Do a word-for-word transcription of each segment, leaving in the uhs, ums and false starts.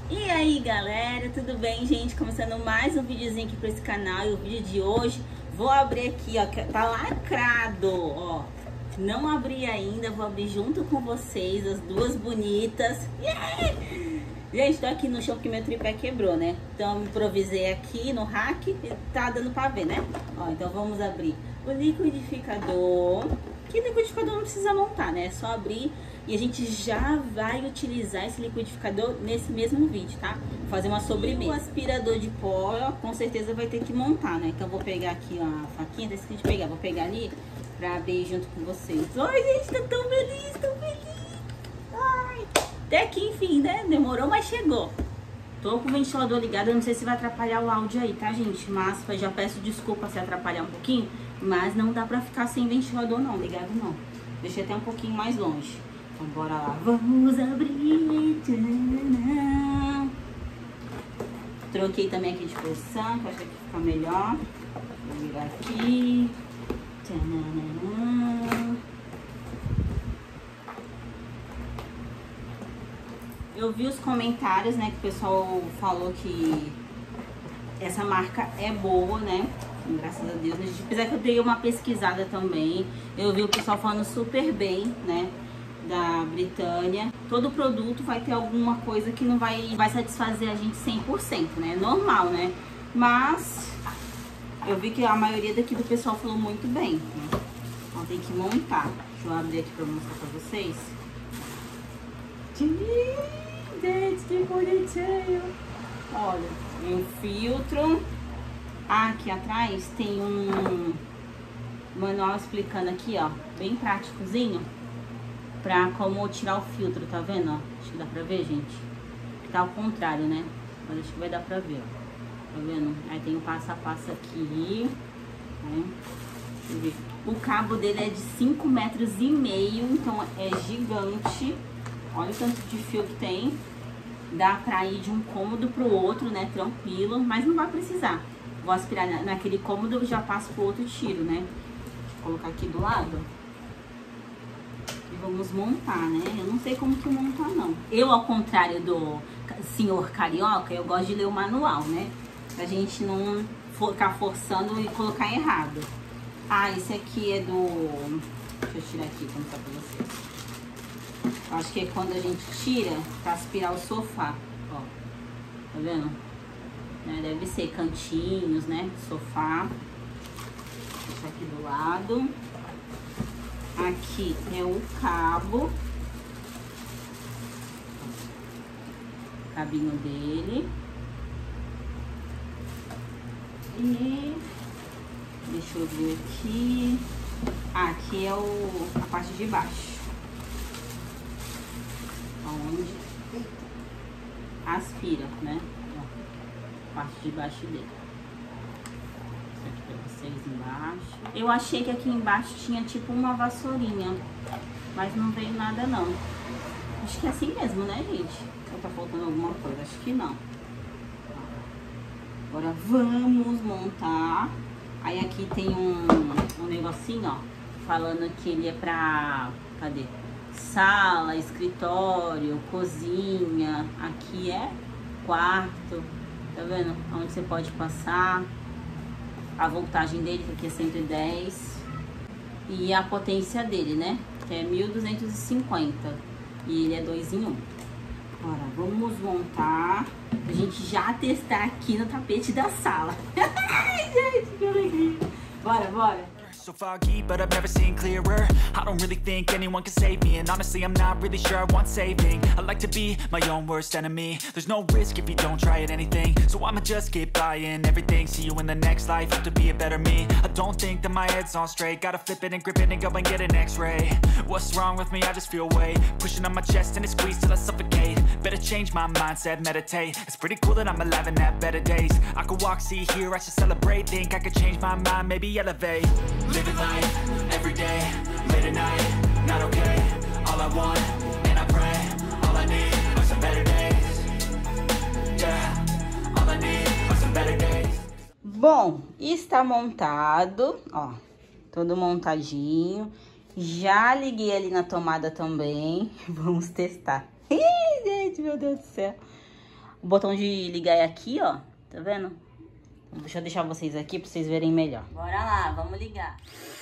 E aí galera, tudo bem, gente? Começando mais um videozinho aqui para esse canal. E o vídeo de hoje, vou abrir aqui, ó, que tá lacrado, ó. Não abri ainda, vou abrir junto com vocês, as duas bonitas. Yeah! Gente, tô aqui no chão porque meu tripé quebrou, né? Então eu improvisei aqui no rack e tá dando pra ver, né? Ó, então vamos abrir o liquidificador. Que liquidificador não precisa montar, né? É só abrir e a gente já vai utilizar esse liquidificador nesse mesmo vídeo, tá? Vou fazer uma sobremesa. E o aspirador de pó, com certeza vai ter que montar, né? Então vou pegar aqui ó, a faquinha, decidi pegar, vou pegar ali pra abrir junto com vocês. Ai, gente, tô tão feliz, tão feliz. Ai, até que enfim, né? Demorou, mas chegou. Tô com o ventilador ligado, eu não sei se vai atrapalhar o áudio aí, tá, gente? Mas já peço desculpa se atrapalhar um pouquinho, mas não dá pra ficar sem ventilador não, ligado não. Deixei até um pouquinho mais longe. Então bora lá. Vamos abrir. Tcharam. Troquei também aqui de posição, que eu acho que fica melhor. Vou virar aqui. Tcharam. Eu vi os comentários, né, que o pessoal falou que essa marca é boa, né? Graças a Deus. Apesar que eu dei uma pesquisada também, eu vi o pessoal falando super bem, né? Da Britânia. Todo produto vai ter alguma coisa que não vai, vai satisfazer a gente cem por cento, né? Normal, né? Mas eu vi que a maioria daqui do pessoal falou muito bem, né? Então tem que montar. Deixa eu abrir aqui pra mostrar pra vocês. Que bonitinho. Olha, tem um filtro. Ah, aqui atrás tem um manual explicando aqui, ó, bem práticozinho, pra como tirar o filtro, tá vendo, ó? Acho que dá pra ver, gente. Tá ao contrário, né? Mas acho que vai dar pra ver, ó. Tá vendo? Aí tem o passo a passo aqui, né? Deixa eu ver. O cabo dele é de cinco metros e meio, então é gigante. Olha o tanto de fio que tem. Dá pra ir de um cômodo pro outro, né? Tranquilo, mas não vai precisar. Vou aspirar naquele cômodo e já passo pro outro tiro, né? Deixa eu colocar aqui do lado. E vamos montar, né? Eu não sei como que montar, não. Eu, ao contrário do senhor carioca, eu gosto de ler o manual, né? Pra gente não ficar forçando e colocar errado. Ah, esse aqui é do... Deixa eu tirar aqui pra mostrar pra vocês. Eu acho que é quando a gente tira pra aspirar o sofá, ó. Tá vendo? Deve ser cantinhos, né? Sofá. Deixa aqui do lado. Aqui é o cabo. Cabinho dele. E deixa eu ver aqui. Ah, aqui é o, a parte de baixo. Onde aspira, né? Parte de baixo dele. Isso aqui pra vocês embaixo. Eu achei que aqui embaixo tinha tipo uma vassourinha, mas não veio nada não. Acho que é assim mesmo, né, gente? Ou tá faltando alguma coisa? Acho que não. Agora vamos montar. Aí aqui tem um, um negocinho, ó, falando que ele é pra... Cadê? Sala, escritório, cozinha. Aqui é quarto. Tá vendo? Onde você pode passar. A voltagem dele, que aqui é cento e dez. E a potência dele, né? Que é mil duzentos e cinquenta. E ele é dois em um. Agora, vamos montar. A gente já testar aqui no tapete da sala. Ai, gente, que alegria. Bora, bora. So foggy, but I've never seen clearer. I don't really think anyone can save me, and honestly I'm not really sure I want saving. I like to be my own worst enemy. There's no risk if you don't try at anything, so I'ma just keep buying everything. See you in the next life, have to be a better me. I don't think that my head's on straight. Gotta flip it and grip it and go and get an x-ray. What's wrong with me? I just feel weight pushing on my chest and it squeezes till I suffocate. Better change my mindset, meditate. It's pretty cool that I'm alive and have better days. I could walk, see, hear, I should celebrate. Think I could change my mind, maybe elevate. Living life, every day, late at night, not okay. All I want, and I pray, all I need are some better days. Yeah, all I need are some better days. Bom, está montado, ó, todo montadinho. Já liguei ali na tomada também. Vamos testar. Ih, gente, meu Deus do céu. O botão de ligar é aqui, ó. Tá vendo? Então, deixa eu deixar vocês aqui pra vocês verem melhor. Bora lá, vamos ligar.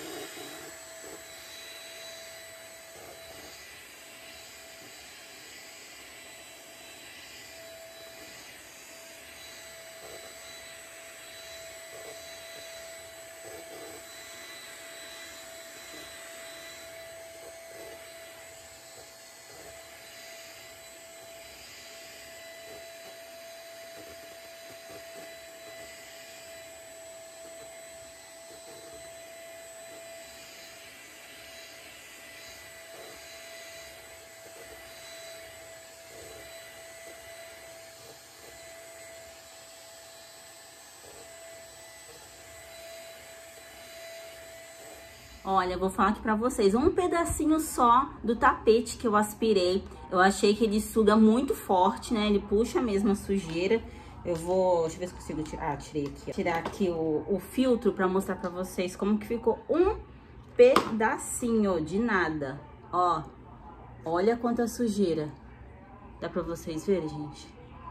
Olha, eu vou falar aqui pra vocês, um pedacinho só do tapete que eu aspirei. Eu achei que ele suga muito forte, né? Ele puxa mesmo a sujeira. Eu vou... Deixa eu ver se consigo tirar. Ah, tirei aqui. Ó. Tirar aqui o, o filtro pra mostrar pra vocês como que ficou um pedacinho de nada. Ó, olha quanta sujeira. Dá pra vocês verem, gente?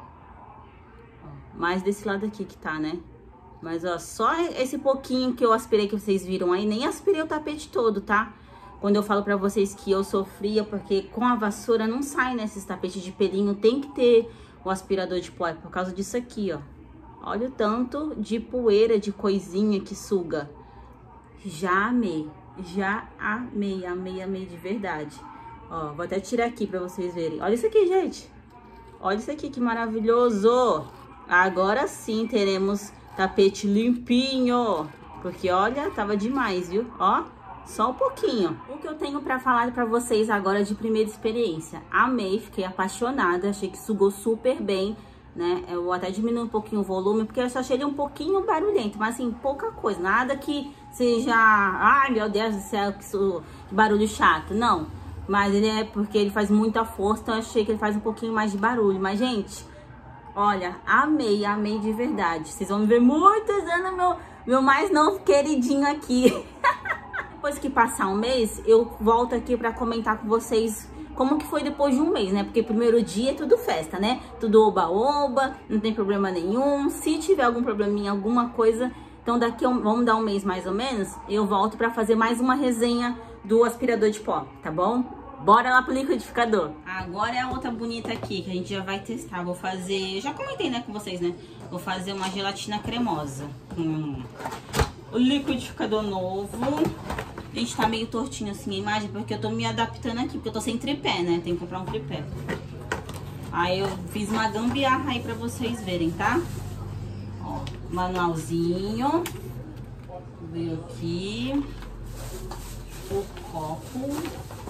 Ó, mais desse lado aqui que tá, né? Mas, ó, só esse pouquinho que eu aspirei que vocês viram aí, nem aspirei o tapete todo, tá? Quando eu falo pra vocês que eu sofria, porque com a vassoura não sai nesses tapetes de pelinho, tem que ter o aspirador de pó, por causa disso aqui, ó. Olha o tanto de poeira, de coisinha que suga. Já amei, já amei, amei, amei de verdade. Ó, vou até tirar aqui pra vocês verem. Olha isso aqui, gente. Olha isso aqui, que maravilhoso. Agora sim teremos... tapete limpinho, porque olha, tava demais, viu? Ó, só um pouquinho. O que eu tenho pra falar pra vocês agora de primeira experiência. Amei, fiquei apaixonada, achei que sugou super bem, né? Eu vou até diminuir um pouquinho o volume, porque eu só achei ele um pouquinho barulhento, mas assim, pouca coisa. Nada que seja, ai meu Deus do céu, que, isso, que barulho chato, não. Mas ele é porque ele faz muita força, então eu achei que ele faz um pouquinho mais de barulho. Mas, gente... olha, amei, amei de verdade. Vocês vão me ver muito usando meu, meu mais novo queridinho aqui. Depois que passar um mês, eu volto aqui pra comentar com vocês como que foi depois de um mês, né? Porque primeiro dia é tudo festa, né? Tudo oba-oba, não tem problema nenhum. Se tiver algum probleminha, alguma coisa... então daqui, um, vamos dar um mês mais ou menos, eu volto pra fazer mais uma resenha do aspirador de pó, tá bom? Bora lá pro liquidificador. Agora é a outra bonita aqui, que a gente já vai testar. Vou fazer... já comentei, né, com vocês, né? Vou fazer uma gelatina cremosa. Hum. O liquidificador novo. A gente tá meio tortinho assim a imagem, porque eu tô me adaptando aqui, porque eu tô sem tripé, né? Tem que comprar um tripé. Aí eu fiz uma gambiarra aí pra vocês verem, tá? Ó, manualzinho. Veio aqui. O copo.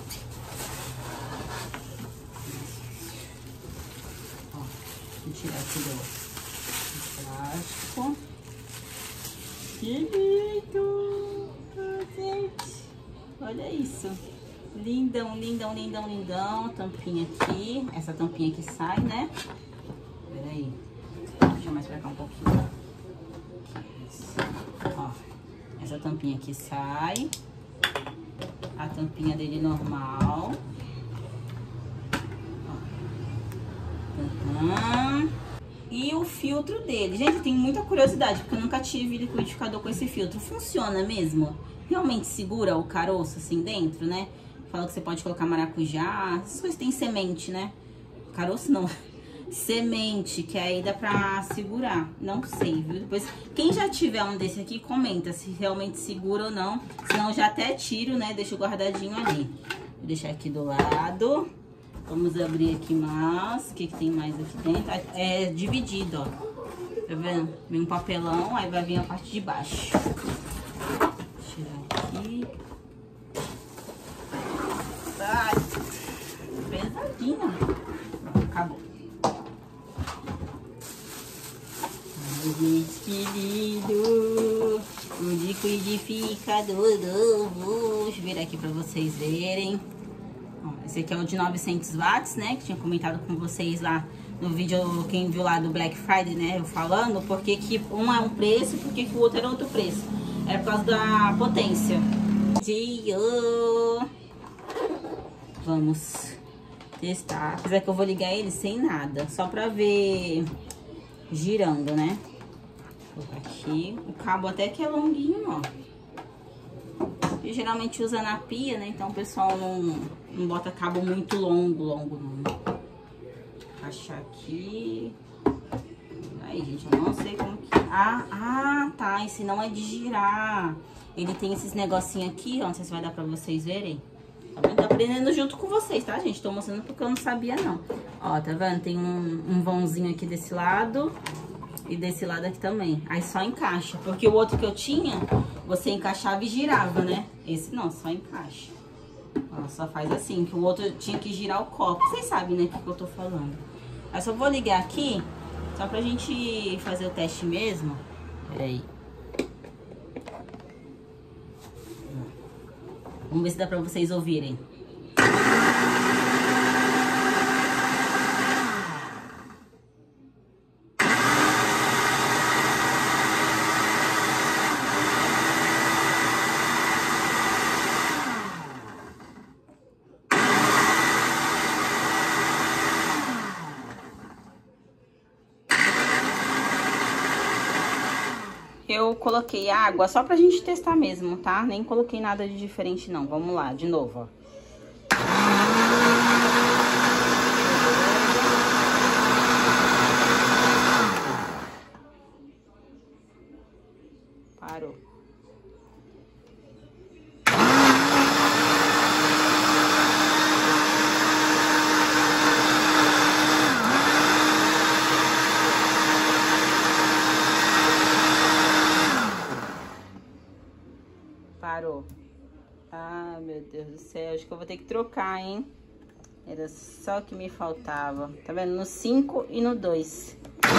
Vou tirar aqui do plástico. Que lindo! Gente, olha isso. Lindão, lindão, lindão, lindão. Tampinha aqui. Essa tampinha que sai, né? Pera aí. Deixa eu mais pra cá um pouquinho. Isso. Ó, essa tampinha aqui sai. A tampinha dele normal. Uhum. E o filtro dele. Gente, eu tenho muita curiosidade, porque eu nunca tive liquidificador com esse filtro. Funciona mesmo? Realmente segura o caroço assim dentro, né? Fala que você pode colocar maracujá. Essas coisas tem semente, né? Caroço não. Semente, que aí dá pra segurar. Não sei, viu? Depois, quem já tiver um desse aqui, comenta se realmente segura ou não. Senão eu já até tiro, né? Deixo guardadinho ali. Vou deixar aqui do lado. Vamos abrir aqui mais. O que que tem mais aqui dentro? É dividido, ó. Tá vendo? Vem um papelão, aí vai vir a parte de baixo. Vou tirar aqui. Ai, pesadinha. Pronto, acabou. Ai, gente, que lindo! O liquidificador novo. Deixa eu virar aqui pra vocês verem. Esse aqui é o de novecentos watts, né? Que tinha comentado com vocês lá no vídeo, quem viu lá do Black Friday, né? Eu falando, porque que um é um preço, porque que o outro era outro preço. É por causa da potência. Vamos testar. Apesar que eu vou ligar ele sem nada, só pra ver girando, né? Vou colocar aqui. O cabo até que é longuinho, ó. E geralmente usa na pia, né? Então o pessoal não, não bota cabo muito longo, longo não. Achar aqui. Aí, gente, eu não sei como que... Ah, ah, tá. Esse não é de girar. Ele tem esses negocinhos aqui, ó. Não sei se vai dar pra vocês verem. Tá vendo? Tô aprendendo junto com vocês, tá, gente? Tô mostrando porque eu não sabia, não. Ó, tá vendo? Tem um, um vãozinho aqui desse lado e desse lado aqui também. Aí só encaixa. Porque o outro que eu tinha, você encaixava e girava, né? Esse não, só encaixa. Ó, só faz assim, que o outro tinha que girar o copo. Vocês sabem, né, o que, que eu tô falando. Aí só vou ligar aqui, só pra gente fazer o teste mesmo. Peraí. Vamos ver se dá pra vocês ouvirem. Eu coloquei água só pra gente testar mesmo, tá? Nem coloquei nada de diferente, não. Vamos lá, de novo, ó. Parou. Parou. Ah, meu Deus do céu. Acho que eu vou ter que trocar, hein? Era só o que me faltava. Tá vendo? No cinco e no dois.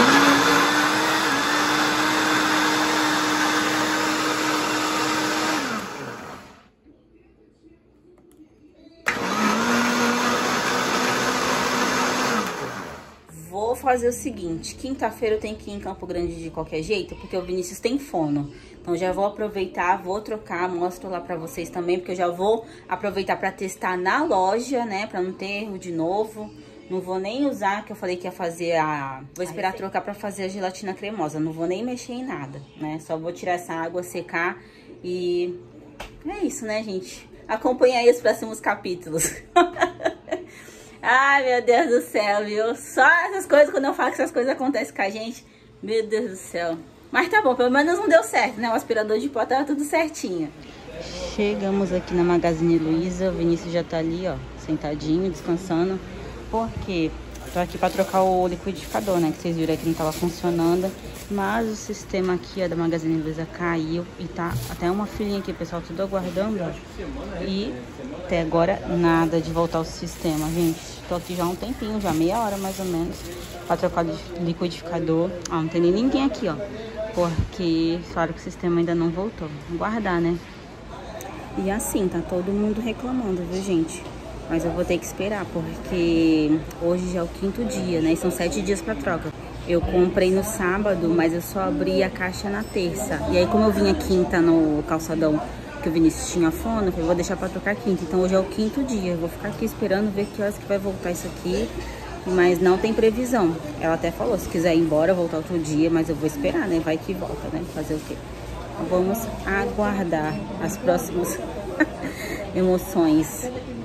Vou fazer o seguinte. Quinta-feira eu tenho que ir em Campo Grande de qualquer jeito, porque o Vinícius tem fono. Então já vou aproveitar, vou trocar, mostro lá pra vocês também, porque eu já vou aproveitar pra testar na loja, né, pra não ter erro de novo. Não vou nem usar, que eu falei que ia fazer a... Vou esperar trocar pra fazer a gelatina cremosa, não vou nem mexer em nada, né, só vou tirar essa água, secar e... É isso, né, gente? Acompanha aí os próximos capítulos. Ai, meu Deus do céu, viu? Só essas coisas, quando eu falo que essas coisas acontecem com a gente, meu Deus do céu. Mas tá bom, pelo menos não deu certo, né? O aspirador de pó tava tudo certinho. Chegamos aqui na Magazine Luiza. O Vinícius já tá ali, ó, sentadinho, descansando. Por quê? Tô aqui pra trocar o liquidificador, né? Que vocês viram que não tava funcionando. Mas o sistema aqui, ó, da Magazine Luiza caiu. E tá até uma filinha aqui, pessoal, tudo aguardando, ó. E até agora nada de voltar ao sistema, gente. Tô aqui já há um tempinho, já meia hora mais ou menos, pra trocar o liquidificador. Ó, não tem nem ninguém aqui, ó. Porque falaram que o sistema ainda não voltou. Vou guardar, né? E assim, tá todo mundo reclamando, viu, gente? Mas eu vou ter que esperar, porque hoje já é o quinto dia, né? E são sete dias pra troca. Eu comprei no sábado, mas eu só abri a caixa na terça. E aí, como eu vim a quinta no calçadão que o Vinícius tinha fono, eu vou deixar pra trocar quinta. Então hoje é o quinto dia. Eu vou ficar aqui esperando ver que horas que vai voltar isso aqui. Mas não tem previsão. Ela até falou, se quiser ir embora, voltar outro dia, mas eu vou esperar, né? Vai que volta, né? Fazer o quê? Então, vamos aguardar as próximas emoções.